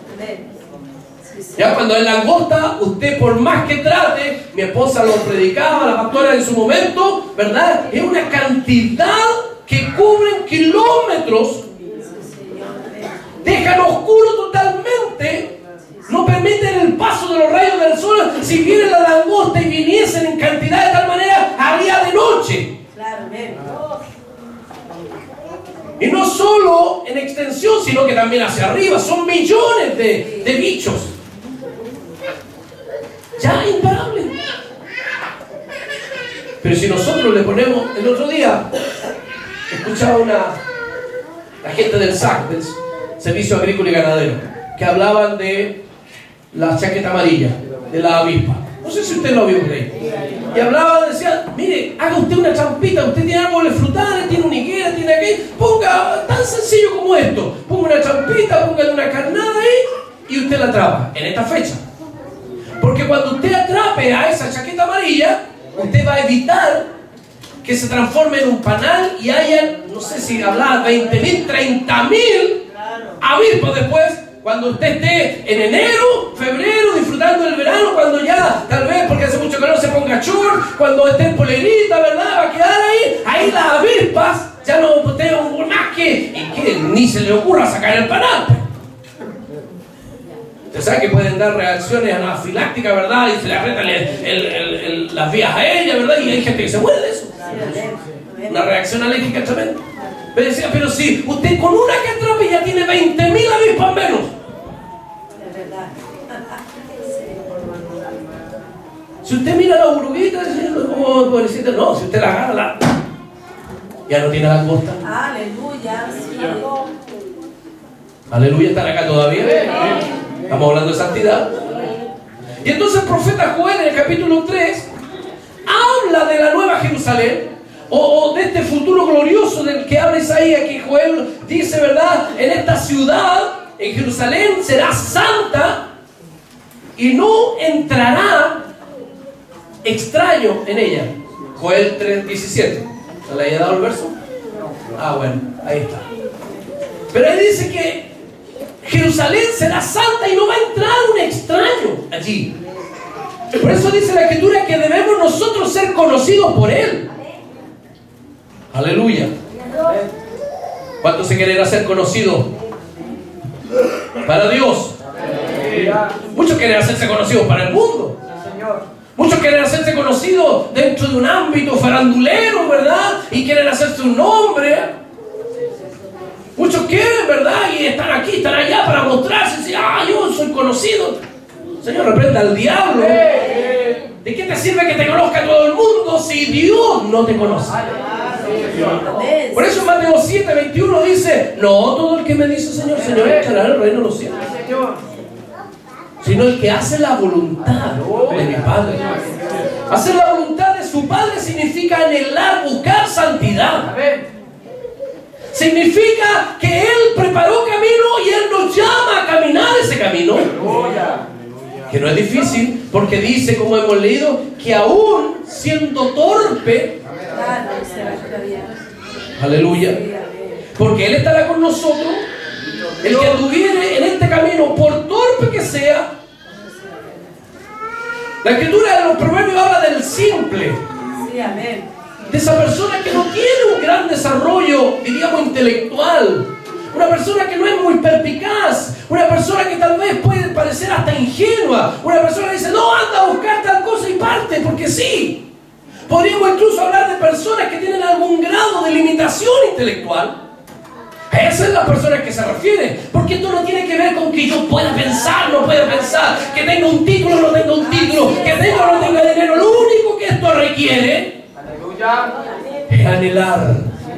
Ya cuando es langosta, usted por más que trate, mi esposa lo predicaba, la pastora en su momento, ¿verdad? Es una cantidad que cubren kilómetros, dejan oscuro totalmente, no permiten el paso de los rayos del sol. Si viene la langosta y viniesen en cantidad de tal manera, haría de noche. Y no solo en extensión, sino que también hacia arriba. Son millones de bichos. Ya imparables. Pero si nosotros le ponemos... El otro día escuchaba la gente del SAC, del Servicio Agrícola y Ganadero, que hablaban de la chaqueta amarilla, de la avispa. No sé si usted lo vio por ahí. Y hablaban, decían, mire, haga usted una champita, usted tiene árboles frutales, tiene una higuera, tiene aquello, ponga, tan sencillo como esto, ponga una champita, póngale una carnada ahí y usted la atrapa en esta fecha. Porque cuando usted atrape a esa chaqueta amarilla, usted va a evitar que se transforme en un panal y haya, no sé si hablaba 20.000, 30.000 avispas después. Cuando usted esté en enero, febrero, disfrutando del verano, cuando ya, tal vez, porque hace mucho calor, se ponga short, cuando esté en polerita, ¿verdad? Va a quedar ahí las avispas, ya no tengo más que ni se le ocurra sacar el panal. Usted sabe que pueden dar reacciones anafilácticas, ¿verdad? Y se le aprietan las vías a ella, ¿verdad? Y hay gente que se muere de eso. Una reacción alérgica tremenda. Pero decía, pero si usted con una que atrape ya tiene 20.000 avispas menos. Es verdad. Si usted mira la oruguita, como pobrecita, no, si usted la agarra, ya no tiene langosta. Aleluya. Sí. Aleluya, ¿están acá todavía? Estamos hablando de santidad. Y entonces el profeta Joel en el capítulo 3 habla de la nueva Jerusalén, o de este futuro glorioso del que habla Isaías, que Joel dice, ¿verdad? En esta ciudad, en Jerusalén, será santa y no entrará extraño en ella. Joel 3:17. ¿Se le haya dado el verso? Ah, bueno, ahí está. Pero él dice que Jerusalén será santa y no va a entrar un extraño allí. Por eso dice la Escritura que debemos nosotros ser conocidos por Él. Aleluya. ¿Cuántos se quieren hacer conocidos para Dios? Muchos quieren hacerse conocidos para el mundo. Muchos quieren hacerse conocidos dentro de un ámbito farandulero, ¿verdad? Y quieren hacerse un nombre. Muchos quieren, ¿verdad? Y están aquí, están allá para mostrarse y decir, yo soy conocido. Señor, reprenda al diablo. ¿De qué te sirve que te conozca todo el mundo si Dios no te conoce? Por eso en Mateo 7:21 dice, no todo el que me dice Señor, Señor, entrará en el reino de los cielos, sino el que hace la voluntad de mi Padre. Hacer la voluntad de su Padre significa anhelar, buscar santidad. Significa que Él preparó camino y Él nos llama a caminar ese camino. Que no es difícil, porque dice, como hemos leído, que aún siendo torpe, aleluya, porque Él estará con nosotros. El que anduviere en este camino, por torpe que sea. La Escritura de los Proverbios habla del simple. de esa persona que no tiene un gran desarrollo, diríamos, intelectual. Una persona que no es muy perspicaz, una persona que tal vez puede parecer hasta ingenua, una persona que dice, no, anda a buscar tal cosa y parte, porque sí. Podríamos incluso hablar de personas que tienen algún grado de limitación intelectual. Esa es la persona a que se refiere, porque esto no tiene que ver con que yo pueda pensar, no pueda pensar, que tenga un título o no tenga un título, que tenga o no tenga dinero. Lo único que esto requiere es anhelar,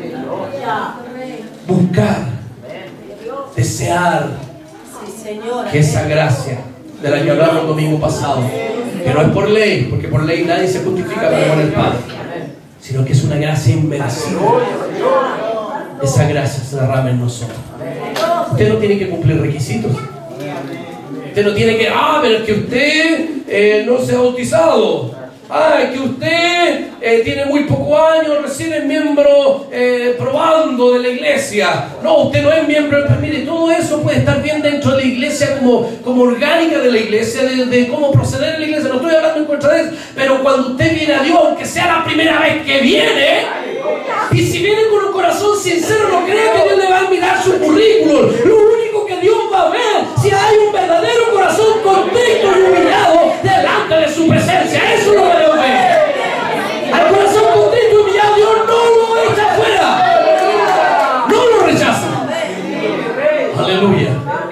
buscar, desear que esa gracia de la que hablamos el domingo pasado, que no es por ley, porque por ley nadie se justifica para con el Padre, sino que es una gracia inmersiva. Esa gracia se derrama en nosotros. Usted no tiene que cumplir requisitos. Usted no tiene que, pero es que usted no se ha bautizado. Es que usted tiene muy pocos años, recién es miembro probando de la iglesia. No, usted no es miembro. Mire, todo eso puede estar bien dentro de la iglesia como orgánica de la iglesia, de cómo proceder en la iglesia. No estoy hablando en contra de eso. Pero cuando usted viene a Dios, aunque sea la primera vez que viene, y si viene con un corazón sincero, no crea que Dios le va a mirar su currículum. Lo único que Dios va a ver, si hay un verdadero corazón contrito y humillado delante de su presencia. Eso es lo que Dios ve. Al corazón contrito y humillado, Dios no lo echa afuera. No lo rechaza. Aleluya.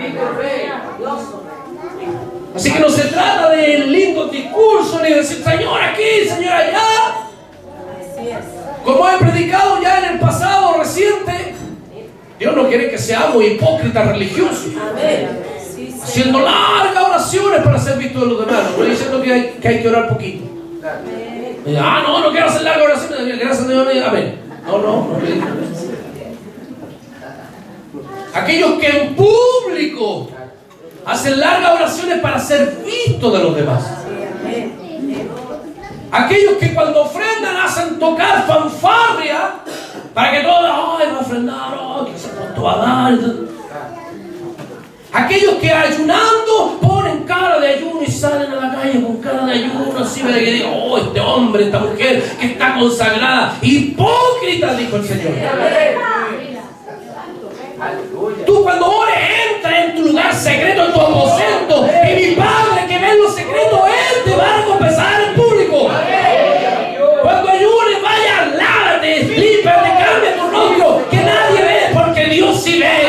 Así que no se trata de lindos discursos, ni de decir, Señor aquí, Señor allá. Como he predicado ya en el pasado reciente, Dios no quiere que seamos hipócritas religiosos, haciendo largas oraciones para ser vistos de los demás. No estoy diciendo que hay que orar poquito. No quiero hacer largas oraciones. Gracias a Dios, amén. No. Aquellos que en público hacen largas oraciones para ser vistos de los demás. Aquellos que cuando ofrendan hacen tocar fanfarria para que todos, va a ofrendar, que se pronto va a dar. Aquellos que ayunando ponen cara de ayuno y salen a la calle con cara de ayuno, así para que digan, este hombre, esta mujer que está consagrada. Hipócrita, dijo el Señor. Tú cuando ores, entra en tu lugar secreto, en tu aposento, y mi Padre que ve en lo secreto, Él te va a recompensar en público. Cuando ayunes, vaya, lávate, límpiate, cambia tu rostro, que nadie ve, porque Dios sí ve.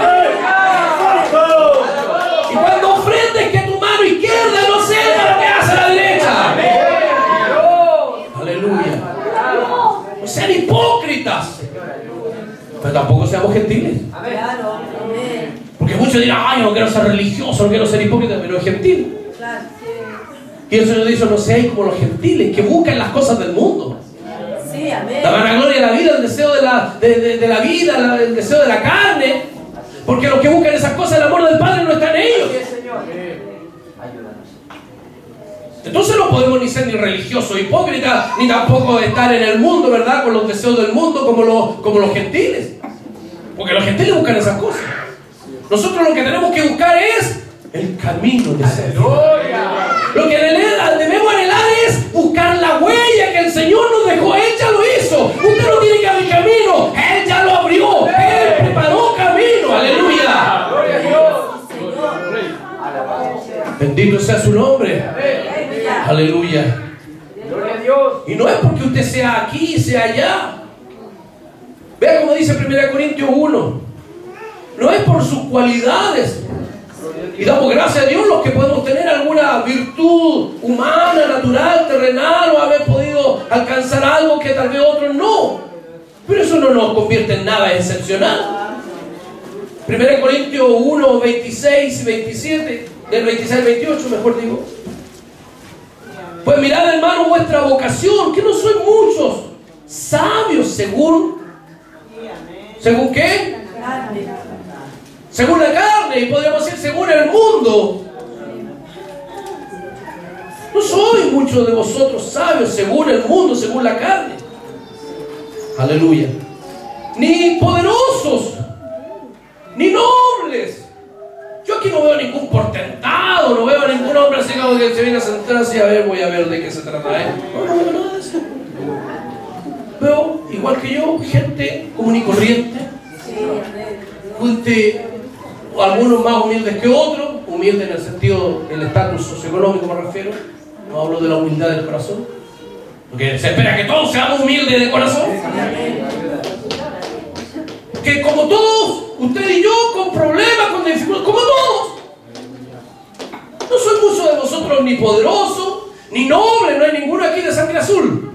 Y cuando ofrendes, que tu mano izquierda no sepa lo que hace la derecha. Aleluya. No sean hipócritas, pero tampoco seamos gentiles. Porque muchos dirán, yo no quiero ser religioso, no quiero ser hipócrita, pero es gentil. Y el Señor dice, no seáis como los gentiles que buscan las cosas del mundo. La vanagloria de la vida, el deseo de la vida, el deseo de la carne. Porque los que buscan esas cosas, el amor del Padre no está en ellos. Entonces no podemos ni ser ni religiosos, hipócritas, ni tampoco estar en el mundo, ¿verdad? Con los deseos del mundo como los gentiles. Porque los gentiles buscan esas cosas. Nosotros lo que tenemos que buscar es el camino de ser. Lo que debemos anhelar es buscar la huella que el Señor nos dejó. Él ya lo hizo. Usted no tiene que abrir camino. Él ya lo abrió. Él preparó camino. Aleluya. Bendito sea su nombre. Aleluya. Y no es porque usted sea aquí, sea allá. Vea como dice 1 Corintios 1. No es por sus cualidades. Y damos gracias a Dios los que podemos tener alguna virtud humana, natural, terrenal, o haber podido alcanzar algo que tal vez otros no. Pero eso no nos convierte en nada excepcional. 1 Corintios 1, 26 y 27, del 26 al 28, mejor digo. Pues mirad, hermano, vuestra vocación, que no sois muchos sabios según qué? Según la carne, y podríamos decir según el mundo. No soy muchos de vosotros sabios según el mundo, según la carne. Aleluya. Ni poderosos, ni nobles. Yo aquí no veo ningún portentado, no veo a ningún hombre así como que se viene a sentar así, a ver, voy a ver de qué se trata. No veo nada de eso. igual que yo, gente común y corriente, gente, algunos más humildes que otros, humildes en el sentido del estatus socioeconómico me refiero, no hablo de la humildad del corazón, porque se espera que todos seamos humildes de corazón. Que como todos, usted y yo, con problemas, con dificultades, como todos. No soy muchos de vosotros ni poderosos, ni nobles, no hay ninguno aquí de sangre azul.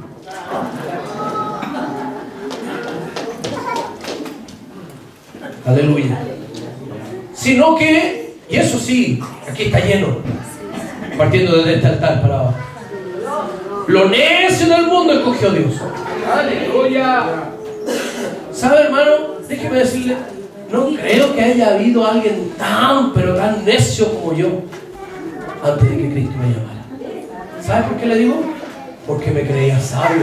Aleluya. Sino que, y eso sí, aquí está lleno, partiendo desde este altar para abajo. Lo necio del mundo escogió Dios. Aleluya. ¿Sabe, hermano? Déjeme decirle, no creo que haya habido alguien tan, pero tan necio como yo antes de que Cristo me llamara. ¿Sabe por qué le digo? Porque me creía sabio.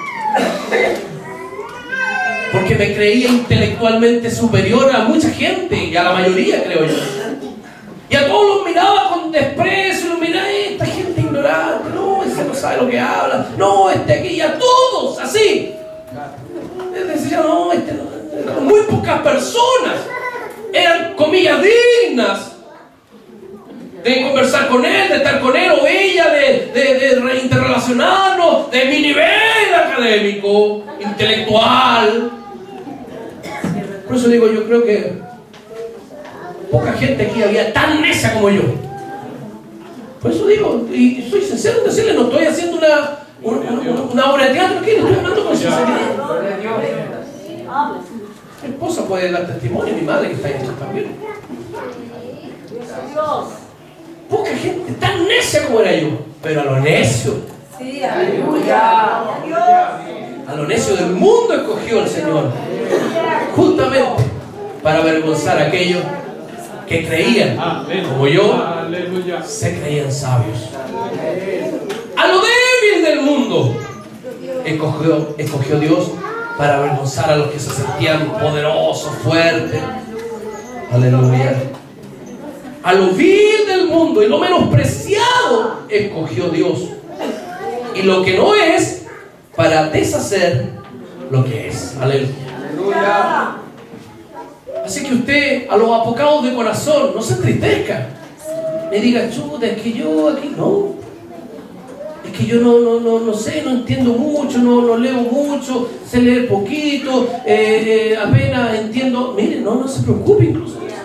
Porque me creía intelectualmente superior a mucha gente, y a la mayoría, creo yo. Y a todos los miraba con desprecio, los miraba, esta gente ignorante, no, ese no sabe lo que habla, no, aquí, y a todos, así. Decía, no, no. Muy pocas personas eran, comillas, dignas de conversar con él, de estar con él o ella, de interrelacionarnos, de mi nivel académico, intelectual. Por eso digo, yo creo que poca gente aquí había tan necia como yo. Por eso digo, y soy sincero en decirle, no estoy haciendo una obra de teatro aquí, no estoy hablando con sinceridad. Mi esposa puede dar testimonio, mi madre que está ahí también. Poca gente tan necia como era yo, pero a lo necio. Sí, aleluya. A lo necio del mundo escogió el Señor, justamente para avergonzar a aquellos que creían, como yo, se creían sabios. A lo débil del mundo escogió Dios para avergonzar a los que se sentían poderosos, fuertes. Aleluya. A lo vil del mundo y lo menospreciado escogió Dios. Y lo que no es, para deshacer lo que es. Aleluya. Así que usted, a los apocados de corazón, no se entristezca. Me diga, chuta, es que yo aquí no. Es que yo no sé, no entiendo mucho, no leo mucho, sé leer poquito, apenas entiendo. Mire, no se preocupe incluso de eso.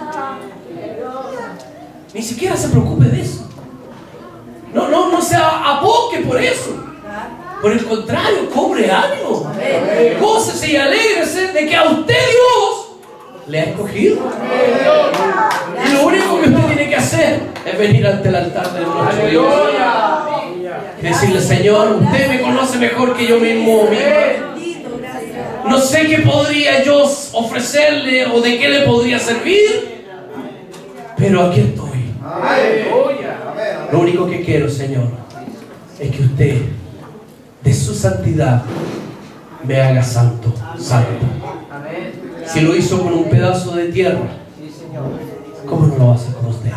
Ni siquiera se preocupe de eso. No se aboque por eso. Por el contrario, cobre ánimo. Gócese y alégrese de que a usted Dios le ha escogido. Y lo único que usted tiene que hacer es venir ante el altar de nuestro Dios y decirle, Señor, usted me conoce mejor que yo mismo. No sé qué podría yo ofrecerle o de qué le podría servir, pero aquí estoy. Lo único que quiero, Señor, es que usted de su santidad me haga santo. Si lo hizo con un pedazo de tierra, ¿cómo no lo va a hacer con usted?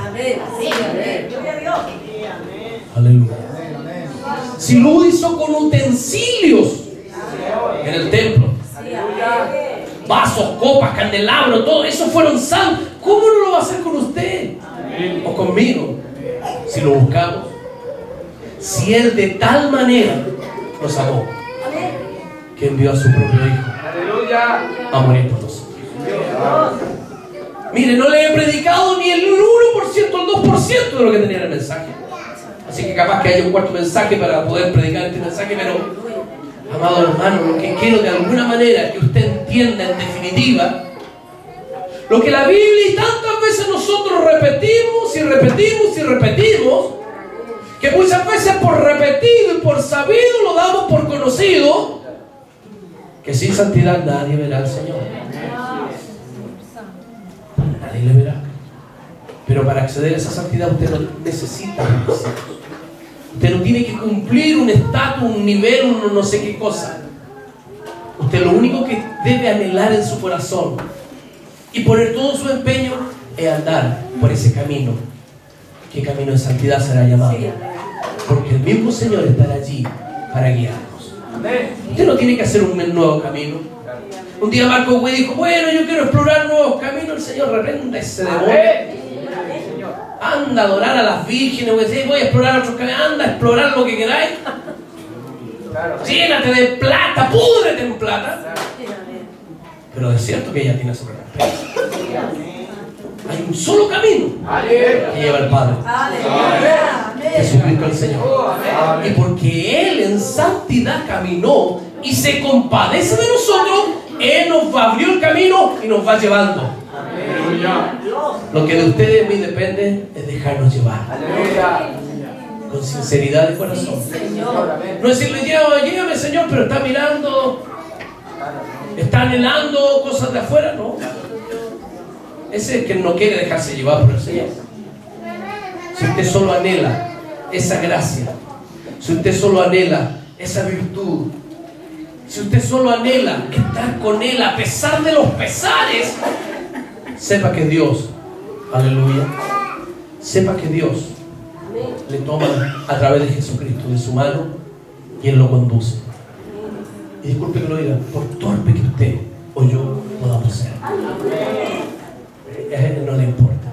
Aleluya. Si lo hizo con utensilios en el templo, vasos, copas, candelabros, todo eso fueron santos, ¿cómo no lo va a hacer con usted o conmigo? Si lo buscamos, si Él de tal manera nos amó que envió a su propio Hijo a morir por nosotros. Mire, no le he predicado ni el 1%, el 2% de lo que tenía en el mensaje. Así que capaz que haya un cuarto mensaje para poder predicar este mensaje, pero, amado hermano, lo que quiero de alguna manera que usted entienda en definitiva, lo que la Biblia y tantas veces nosotros repetimos y repetimos y repetimos, que muchas veces por repetido y por sabido lo damos por conocido, que sin santidad nadie verá al Señor. Nadie le verá. Pero para acceder a esa santidad usted no necesita requisitos. Usted no tiene que cumplir un estatus, un nivel, un no sé qué cosa. Usted lo único que debe anhelar en su corazón y poner todo su empeño es andar por ese camino. ¿Qué camino de santidad será llamado? Porque el mismo Señor estará allí para guiarnos. Usted no tiene que hacer un nuevo camino. Un día Marco Güey dijo, bueno, yo quiero explorar nuevos caminos. El Señor reprenda ese demonio. Anda a adorar a las vírgenes, voy a explorar otros caminos. Anda a explorar lo que queráis. Llénate de plata, púdrete en plata. Pero es cierto que ella tiene su recompensa. Hay un solo camino que lleva al Padre, Jesucristo el Señor. Y porque Él en santidad caminó y se compadece de nosotros, Él nos abrió el camino y nos va llevando. Lo que de ustedes y mí depende es dejarnos llevar con sinceridad de corazón. No decirle, llévame Señor, pero está mirando, está anhelando cosas de afuera. No, ese es el que no quiere dejarse llevar por el Señor. Si usted solo anhela esa gracia, si usted solo anhela esa virtud, si usted solo anhela estar con Él a pesar de los pesares, sepa que Dios, aleluya, sepa que Dios le toma a través de Jesucristo de su mano y Él lo conduce. Y disculpe que lo diga, por torpe que usted o yo podamos ser, a Él no le importa.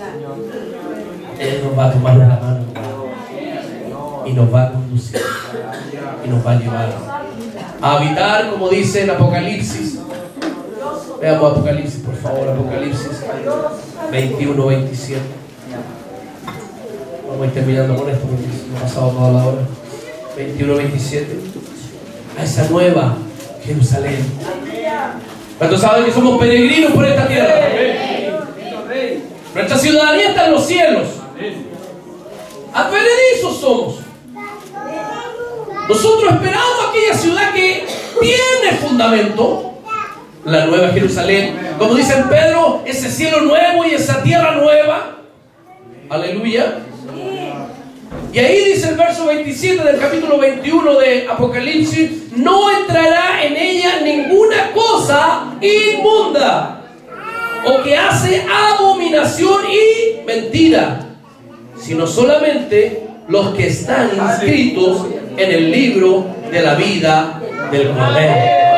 Él nos va a tomar la mano y nos va a conducir y nos va a llevar a habitar, como dice en Apocalipsis. Veamos Apocalipsis, por favor, Apocalipsis 21, 27. Vamos a ir terminando con esto porque no ha pasado toda la hora. 21, 27. A esa nueva Jerusalén. ¿Cuántos saben que somos peregrinos por esta tierra? Nuestra ciudadanía está en los cielos. Advenedizos somos. Nosotros esperamos aquella ciudad que tiene fundamento, la nueva Jerusalén, como dice en Pedro, ese cielo nuevo y esa tierra nueva. Aleluya. Y ahí dice el verso 27 del capítulo 21 de Apocalipsis: no entrará en ella ninguna cosa inmunda o que hace abominación y mentira, sino solamente los que están inscritos en el libro de la vida del Cordero.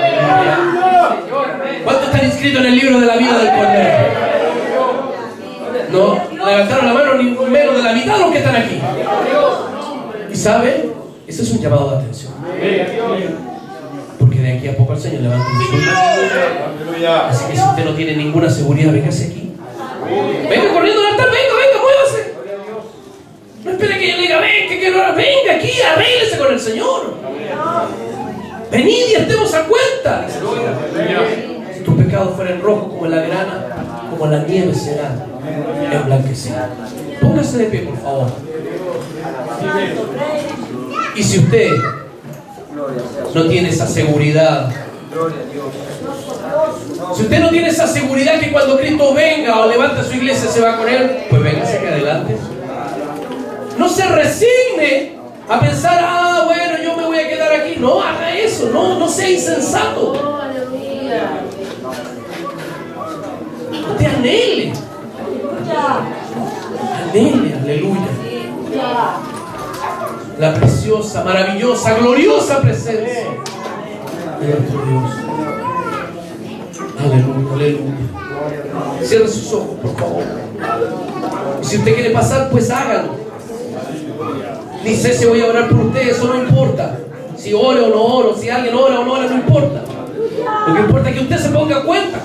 ¿Cuántos están inscritos en el libro de la vida del Cordero? No levantaron la mano ni menos de la mitad de los que están aquí. Y sabe, ese es un llamado de atención, porque de aquí a poco el Señor levanta el suyo. Así que si usted no tiene ninguna seguridad, véngase aquí. Venga corriendo al altar, venga, muévase. No espere que yo le diga, venga aquí, arréglese con el Señor. Venid y estemos a cuenta. Si tus pecados fueran rojos como la grana, como la nieve será emblanquecida. Póngase de pie, por favor. Y si usted no tiene esa seguridad, si usted no tiene esa seguridad que cuando Cristo venga o levante su iglesia se va con Él, pues véngase que adelante. No se resigne a pensar, bueno, yo me voy a quedar aquí. No haga eso, no sea insensato. Usted anhele, aleluya, la preciosa, maravillosa, gloriosa presencia de nuestro Dios. Aleluya. Cierre sus ojos, por favor. Y si usted quiere pasar, pues hágalo. Ni sé si voy a orar por usted, eso no importa. Si oro o no oro, si alguien ora o no ora, no importa. Lo que importa es que usted se ponga a cuenta.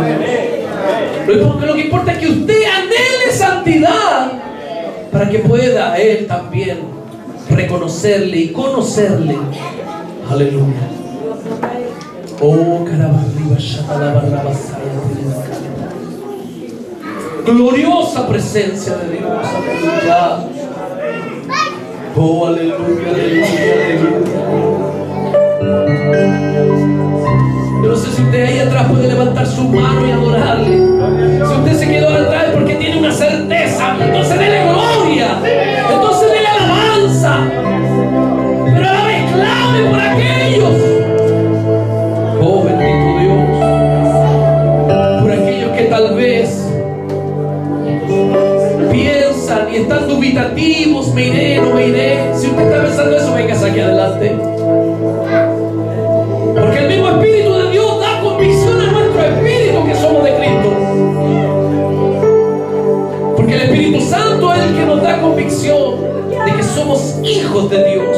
Lo que importa es que usted anhele santidad para que pueda Él también reconocerle y conocerle. Aleluya. Oh, gloriosa presencia de Dios. Aleluya. Oh, aleluya, aleluya. Yo no sé si usted ahí atrás puede levantar su mano y adorarle. Si usted se quedó atrás es porque tiene una certeza. Entonces dele gloria. Entonces dele alabanza. Pero a la vez clame por aquellos. Oh, bendito Dios. Por aquellos que tal vez piensan y están dubitativos. Me iré, no me iré. Si usted está pensando eso, venga aquí adelante. hijos de Dios.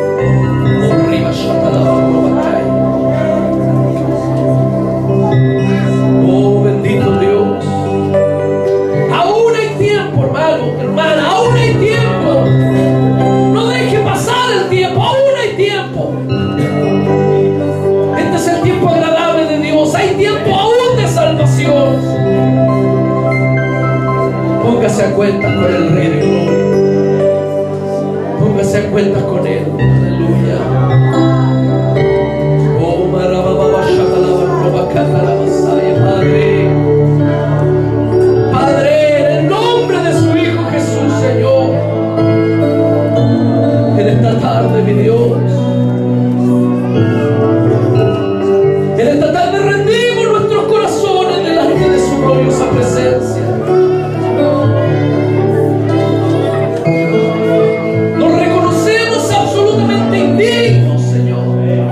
Oh, bendito Dios. Aún hay tiempo, hermano, hermana, aún hay tiempo. No deje pasar el tiempo, aún hay tiempo. Este es el tiempo agradable de Dios. Hay tiempo aún de salvación. Póngase a cuentas con el Rey de Gloria. Póngase a cuentas con Él. Aleluya. Oh, Padre. Padre, en el nombre de su Hijo Jesús, Señor. En esta tarde, mi Dios. En esta tarde rendimos nuestros corazones delante de su gloriosa presencia. Nos reconocemos absolutamente indignos, Señor.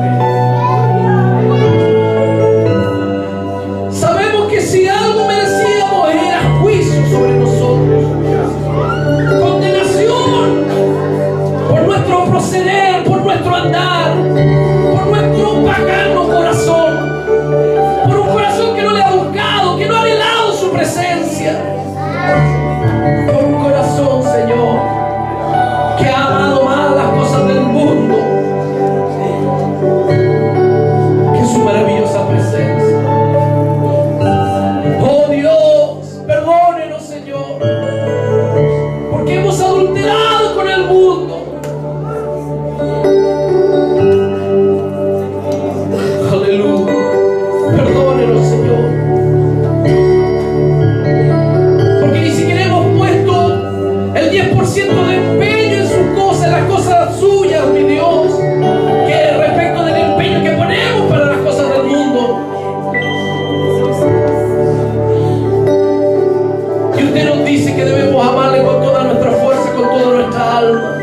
Sabemos que si algo merecíamos era juicio sobre nosotros, condenación por nuestro proceder, por nuestro andar, por nuestro pagano corazón, por un corazón que no le ha buscado, que no ha anhelado su presencia, por un corazón, Señor, que ha amado más las cosas del mundo que su maravillosa presencia. Oh Dios, perdónenos, Señor, porque hemos adulterado con el mundo. Aleluya. Perdónenos, Señor, porque ni siquiera hemos puesto el 10% de empeño en sus cosas, en las cosas suyas, mi Dios, que respecto del empeño que ponemos para las cosas del mundo. Y usted nos dice que debemos amarle con toda nuestra fuerza, con toda nuestra alma,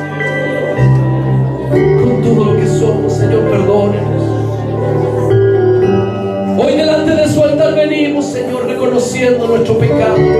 con todo lo que somos. Señor, perdónenos. Hoy delante de su altar venimos, Señor, reconociendo nuestro pecado.